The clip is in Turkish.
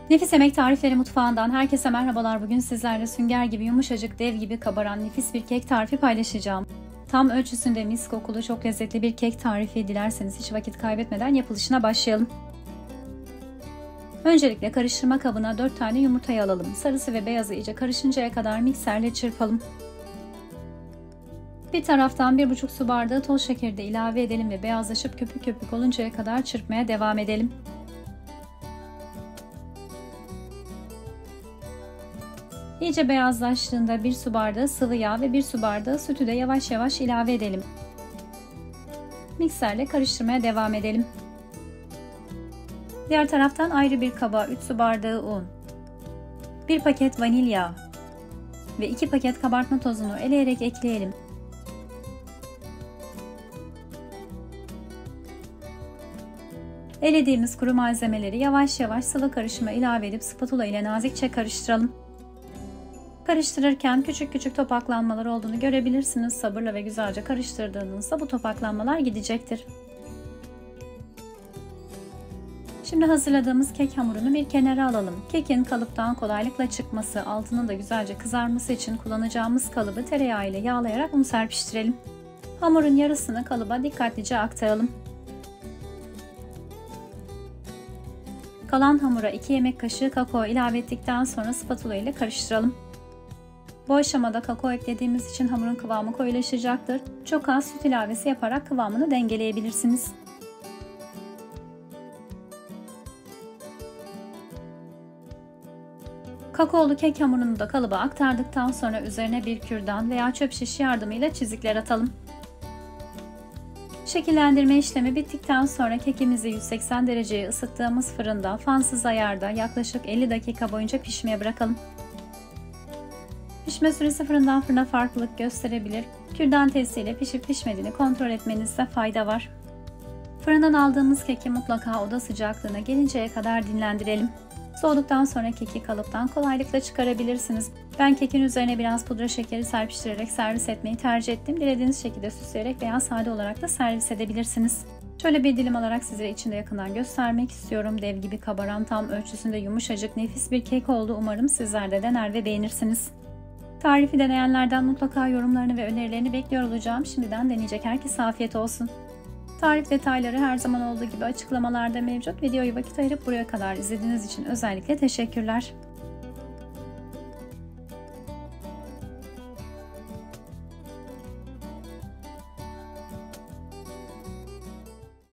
Nefis Yemek Tarifleri Mutfağından herkese merhabalar. Bugün sizlerle sünger gibi yumuşacık, dev gibi kabaran nefis bir kek tarifi paylaşacağım. Tam ölçüsünde mis kokulu, çok lezzetli bir kek tarifi. Dilerseniz hiç vakit kaybetmeden yapılışına başlayalım. Öncelikle karıştırma kabına 4 tane yumurtayı alalım. Sarısı ve beyazı iyice karışıncaya kadar mikserle çırpalım. Bir taraftan 1,5 su bardağı toz şekeri de ilave edelim ve beyazlaşıp köpük köpük oluncaya kadar çırpmaya devam edelim. İyice beyazlaştığında 1 su bardağı sıvı yağ ve 1 su bardağı sütü de yavaş yavaş ilave edelim. Mikserle karıştırmaya devam edelim. Diğer taraftan ayrı bir kaba 3 su bardağı un, 1 paket vanilya ve 2 paket kabartma tozunu eleyerek ekleyelim. Elediğimiz kuru malzemeleri yavaş yavaş sıvı karışıma ilave edip spatula ile nazikçe karıştıralım. Karıştırırken küçük küçük topaklanmalar olduğunu görebilirsiniz. Sabırla ve güzelce karıştırdığınızda bu topaklanmalar gidecektir. Şimdi hazırladığımız kek hamurunu bir kenara alalım. Kekin kalıptan kolaylıkla çıkması, altının da güzelce kızarması için kullanacağımız kalıbı tereyağı ile yağlayarak un serpiştirelim. Hamurun yarısını kalıba dikkatlice aktaralım. Kalan hamura 2 yemek kaşığı kakao ilave ettikten sonra spatula ile karıştıralım. Bu aşamada kakao eklediğimiz için hamurun kıvamı koyulaşacaktır. Çok az süt ilavesi yaparak kıvamını dengeleyebilirsiniz. Kakaolu kek hamurunu da kalıba aktardıktan sonra üzerine bir kürdan veya çöp şiş yardımıyla çizikler atalım. Şekillendirme işlemi bittikten sonra kekimizi 180 dereceye ısıttığımız fırında fansız ayarda yaklaşık 50 dakika boyunca pişmeye bırakalım. Pişme süresi fırından fırına farklılık gösterebilir. Kürdan testiyle pişip pişmediğini kontrol etmenizde fayda var. Fırından aldığımız keki mutlaka oda sıcaklığına gelinceye kadar dinlendirelim. Soğuduktan sonra keki kalıptan kolaylıkla çıkarabilirsiniz. Ben kekin üzerine biraz pudra şekeri serpiştirerek servis etmeyi tercih ettim. Dilediğiniz şekilde süsleyerek veya sade olarak da servis edebilirsiniz. Şöyle bir dilim alarak sizlere içinde yakından göstermek istiyorum. Dev gibi kabaran, tam ölçüsünde yumuşacık, nefis bir kek oldu. Umarım sizler de dener ve beğenirsiniz. Tarifi deneyenlerden mutlaka yorumlarını ve önerilerini bekliyor olacağım. Şimdiden deneyecek herkese afiyet olsun. Tarif detayları her zaman olduğu gibi açıklamalarda mevcut. Videoyu vakit ayırıp buraya kadar izlediğiniz için özellikle teşekkürler.